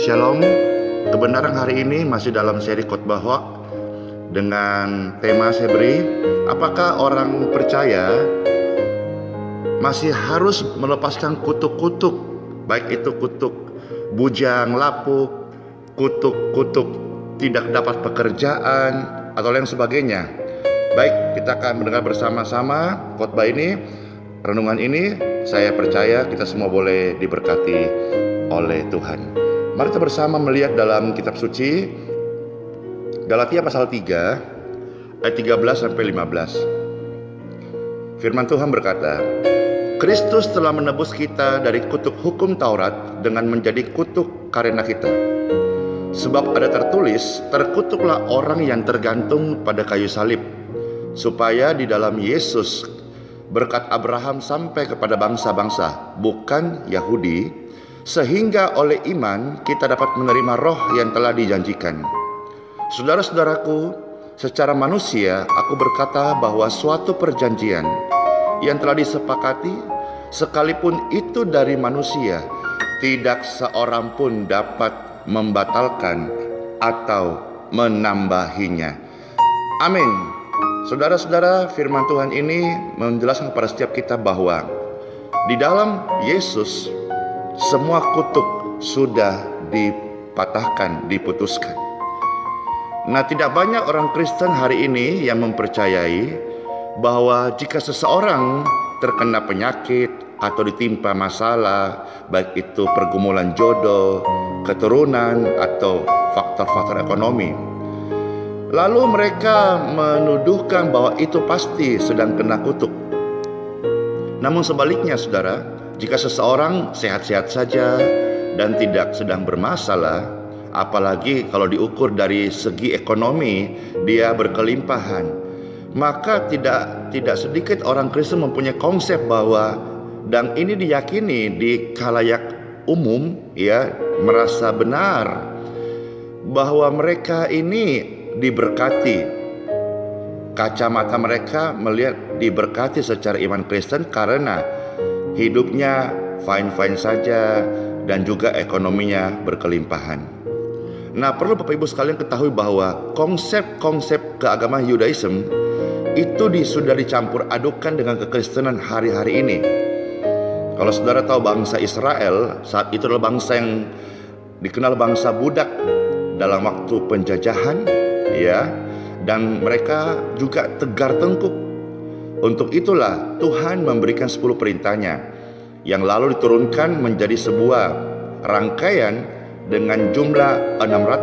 Shalom, kebenaran hari ini masih dalam seri khotbah Hoak dengan tema saya beri, apakah orang percaya masih harus melepaskan kutuk-kutuk, baik itu kutuk bujang lapuk, kutuk-kutuk tidak dapat pekerjaan, atau lain sebagainya. Baik, kita akan mendengar bersama-sama khotbah ini, renungan ini. Saya percaya kita semua boleh diberkati oleh Tuhan. Mari kita bersama melihat dalam kitab suci Galatia pasal 3 ayat 13-15. Firman Tuhan berkata, Kristus telah menebus kita dari kutuk hukum Taurat dengan menjadi kutuk karena kita. Sebab ada tertulis, terkutuklah orang yang tergantung pada kayu salib, supaya di dalam Yesus berkat Abraham sampai kepada bangsa-bangsa, bukan Yahudi, sehingga oleh iman kita dapat menerima roh yang telah dijanjikan. Saudara-saudaraku, secara manusia aku berkata bahwa suatu perjanjian yang telah disepakati, sekalipun itu dari manusia, tidak seorang pun dapat membatalkan atau menambahinya. Amin. Saudara-saudara, firman Tuhan ini menjelaskan kepada setiap kita bahwa di dalam Yesus semua kutuk sudah dipatahkan, diputuskan. Nah, tidak banyak orang Kristen hari ini yang mempercayai bahwa jika seseorang terkena penyakit atau ditimpa masalah, baik itu pergumulan jodoh, keturunan, atau faktor-faktor ekonomi, lalu mereka menuduhkan bahwa itu pasti sedang kena kutuk. Namun sebaliknya, saudara, jika seseorang sehat-sehat saja dan tidak sedang bermasalah, apalagi kalau diukur dari segi ekonomi dia berkelimpahan, maka tidak sedikit orang Kristen mempunyai konsep bahwa, dan ini diyakini di khalayak umum, ya, merasa benar bahwa mereka ini diberkati. Kacamata mereka melihat diberkati secara iman Kristen karena hidupnya fine-fine saja dan juga ekonominya berkelimpahan. Nah, perlu Bapak Ibu sekalian ketahui bahwa konsep-konsep keagamaan Yudaism itu sudah dicampur adukan dengan kekristenan hari-hari ini. Kalau saudara tahu bangsa Israel saat itu adalah bangsa yang dikenal bangsa budak dalam waktu penjajahan, ya, dan mereka juga tegar tengkuk. Untuk itulah Tuhan memberikan 10 perintahnya yang lalu diturunkan menjadi sebuah rangkaian dengan jumlah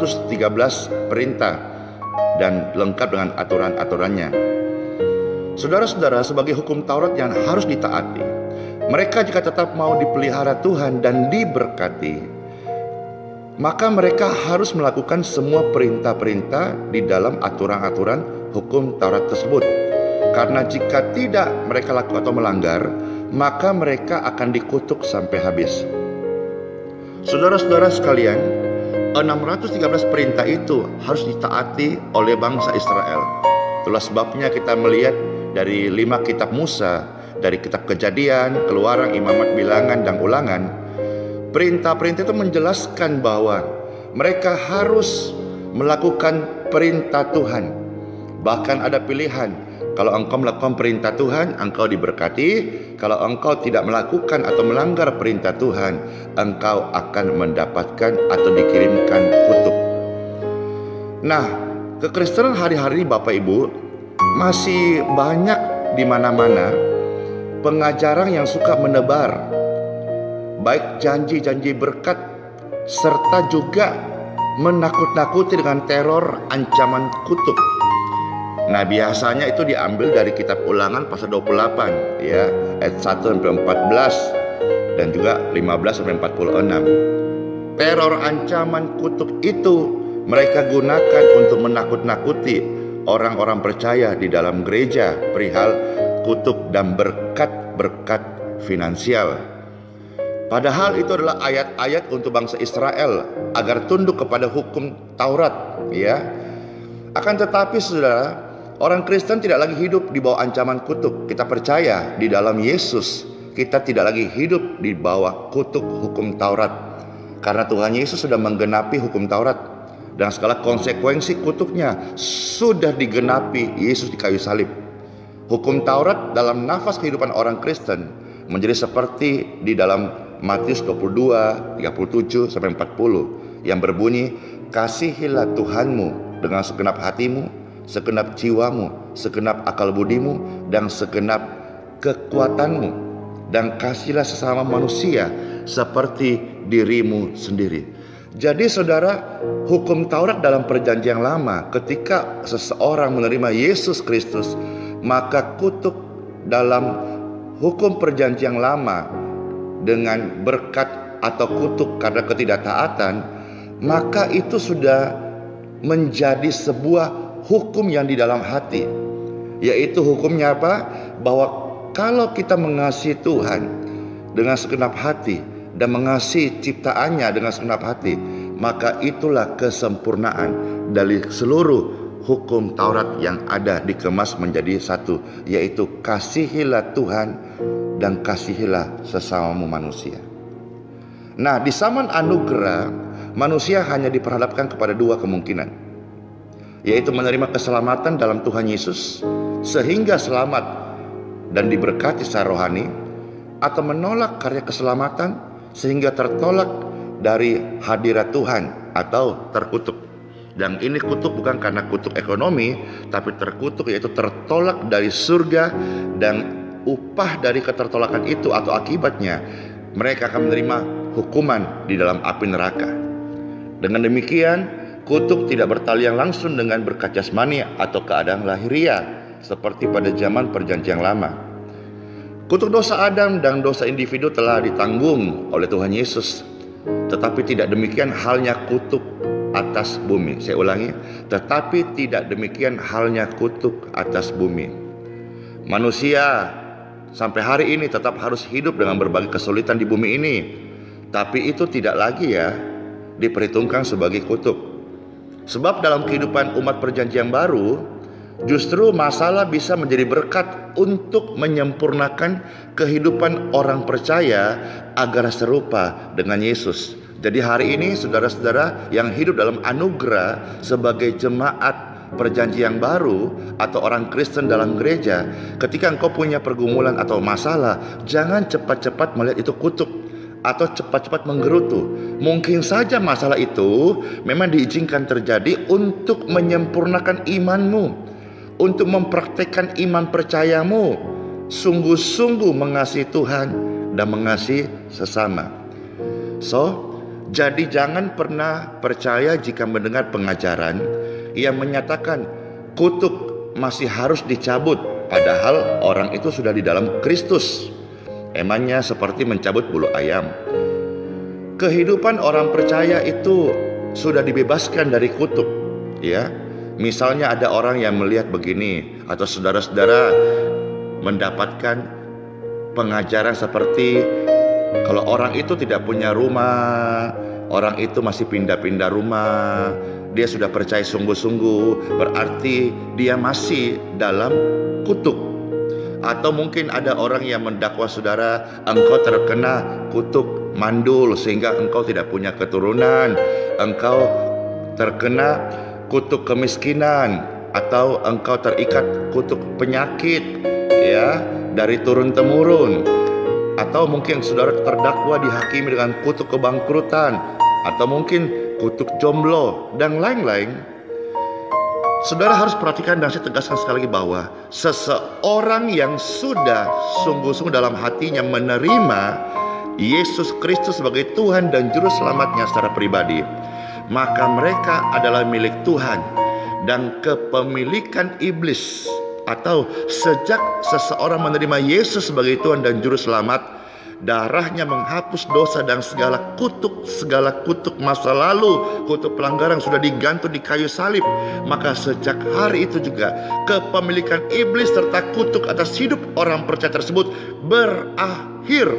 613 perintah dan lengkap dengan aturan-aturannya. Saudara-saudara, sebagai hukum Taurat yang harus ditaati, mereka jika tetap mau dipelihara Tuhan dan diberkati, maka mereka harus melakukan semua perintah-perintah di dalam aturan-aturan hukum Taurat tersebut. Karena jika tidak mereka lakukan atau melanggar, maka mereka akan dikutuk sampai habis. Saudara-saudara sekalian, 613 perintah itu harus ditaati oleh bangsa Israel. Itulah sebabnya kita melihat dari 5 kitab Musa, dari kitab Kejadian, Keluaran, Imamat, Bilangan, dan Ulangan, perintah-perintah itu menjelaskan bahwa mereka harus melakukan perintah Tuhan. Bahkan ada pilihan, kalau engkau melakukan perintah Tuhan, engkau diberkati. Kalau engkau tidak melakukan atau melanggar perintah Tuhan, engkau akan mendapatkan atau dikirimkan kutuk. Nah, kekristenan hari-hari Bapak Ibu masih banyak di mana-mana pengajaran yang suka menebar, baik janji-janji berkat, serta juga menakut-nakuti dengan teror ancaman kutuk. Nah, biasanya itu diambil dari kitab Ulangan pasal 28, ya, ayat 1 sampai 14 dan juga 15 sampai 46. Teror ancaman kutuk itu mereka gunakan untuk menakut-nakuti orang-orang percaya di dalam gereja perihal kutuk dan berkat-berkat finansial. Padahal itu adalah ayat-ayat untuk bangsa Israel agar tunduk kepada hukum Taurat, ya. Akan tetapi saudara, orang Kristen tidak lagi hidup di bawah ancaman kutuk. Kita percaya di dalam Yesus kita tidak lagi hidup di bawah kutuk hukum Taurat. Karena Tuhan Yesus sudah menggenapi hukum Taurat dan segala konsekuensi kutuknya sudah digenapi Yesus di kayu salib. Hukum Taurat dalam nafas kehidupan orang Kristen menjadi seperti di dalam Matius 22, 37 sampai 40 yang berbunyi, kasihilah Tuhanmu dengan segenap hatimu, segenap jiwamu, segenap akal budimu, dan segenap kekuatanmu, dan kasihlah sesama manusia seperti dirimu sendiri. Jadi saudara, hukum Taurat dalam perjanjian lama, ketika seseorang menerima Yesus Kristus, maka kutuk dalam hukum perjanjian lama dengan berkat atau kutuk karena ketidaktaatan, maka itu sudah menjadi sebuah hukum yang di dalam hati. Yaitu hukumnya apa? Bahwa kalau kita mengasihi Tuhan dengan segenap hati dan mengasihi ciptaannya dengan segenap hati, maka itulah kesempurnaan dari seluruh hukum Taurat yang ada dikemas menjadi satu, yaitu kasihilah Tuhan dan kasihilah sesamamu manusia. Nah, di zaman anugerah, manusia hanya diperhadapkan kepada dua kemungkinan, yaitu menerima keselamatan dalam Tuhan Yesus sehingga selamat dan diberkati secara rohani, atau menolak karya keselamatan sehingga tertolak dari hadirat Tuhan atau terkutuk. Dan ini kutuk bukan karena kutuk ekonomi, tapi terkutuk yaitu tertolak dari surga, dan upah dari ketertolakan itu atau akibatnya mereka akan menerima hukuman di dalam api neraka. Dengan demikian, kutuk tidak bertalian langsung dengan berkat jasmani atau keadaan lahiriah seperti pada zaman perjanjian lama. Kutuk dosa Adam dan dosa individu telah ditanggung oleh Tuhan Yesus, tetapi tidak demikian halnya kutuk atas bumi. Saya ulangi, tetapi tidak demikian halnya kutuk atas bumi. Manusia sampai hari ini tetap harus hidup dengan berbagai kesulitan di bumi ini, tapi itu tidak lagi diperhitungkan sebagai kutuk. Sebab dalam kehidupan umat perjanjian baru, justru masalah bisa menjadi berkat untuk menyempurnakan kehidupan orang percaya agar serupa dengan Yesus. Jadi hari ini saudara-saudara yang hidup dalam anugerah sebagai jemaat perjanjian baru atau orang Kristen dalam gereja, ketika engkau punya pergumulan atau masalah, jangan cepat-cepat melihat itu kutuk atau cepat-cepat menggerutu. Mungkin saja masalah itu memang diizinkan terjadi untuk menyempurnakan imanmu, untuk mempraktekkan iman percayamu, sungguh-sungguh mengasihi Tuhan dan mengasihi sesama. Jadi jangan pernah percaya jika mendengar pengajaran yang menyatakan kutuk masih harus dicabut, padahal orang itu sudah di dalam Kristus. Emangnya seperti mencabut bulu ayam. Kehidupan orang percaya itu sudah dibebaskan dari kutuk, ya. Misalnya ada orang yang melihat begini, atau saudara-saudara mendapatkan pengajaran seperti kalau orang itu tidak punya rumah, orang itu masih pindah-pindah rumah, dia sudah percaya sungguh-sungguh, berarti dia masih dalam kutuk. Atau mungkin ada orang yang mendakwa saudara, engkau terkena kutuk mandul sehingga engkau tidak punya keturunan, engkau terkena kutuk kemiskinan, atau engkau terikat kutuk penyakit dari turun-temurun. Atau mungkin saudara terdakwa dihakimi dengan kutuk kebangkrutan, atau mungkin kutuk jomblo dan lain-lain. Saudara harus perhatikan, dan saya tegaskan sekali lagi bahwa seseorang yang sudah sungguh-sungguh dalam hatinya menerima Yesus Kristus sebagai Tuhan dan Juru Selamatnya secara pribadi, maka mereka adalah milik Tuhan. Dan kepemilikan iblis, atau sejak seseorang menerima Yesus sebagai Tuhan dan Juru Selamat, darahnya menghapus dosa dan segala kutuk masa lalu, kutuk pelanggaran sudah digantung di kayu salib. Maka sejak hari itu juga kepemilikan iblis serta kutuk atas hidup orang percaya tersebut berakhir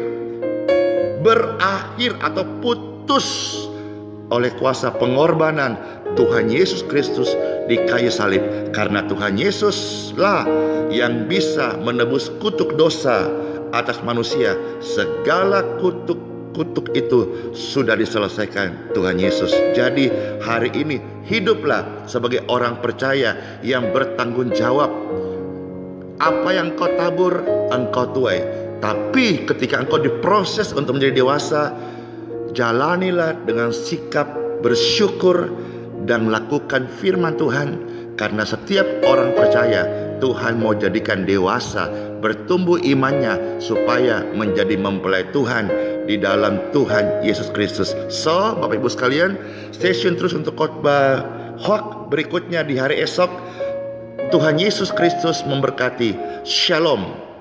atau putus oleh kuasa pengorbanan Tuhan Yesus Kristus di kayu salib. Karena Tuhan Yesuslah yang bisa menebus kutuk dosa atas manusia. Segala kutuk kutuk itu sudah diselesaikan Tuhan Yesus. Jadi hari ini hiduplah sebagai orang percaya yang bertanggung jawab. Apa yang kau tabur, engkau tuai. Tapi ketika engkau diproses untuk menjadi dewasa, jalanilah dengan sikap bersyukur dan lakukan firman Tuhan. Karena setiap orang percaya Tuhan mau jadikan dewasa, bertumbuh imannya supaya menjadi mempelai Tuhan di dalam Tuhan Yesus Kristus. So, Bapak Ibu sekalian, stay tune terus untuk khotbah Hoak berikutnya di hari esok. Tuhan Yesus Kristus memberkati. Shalom.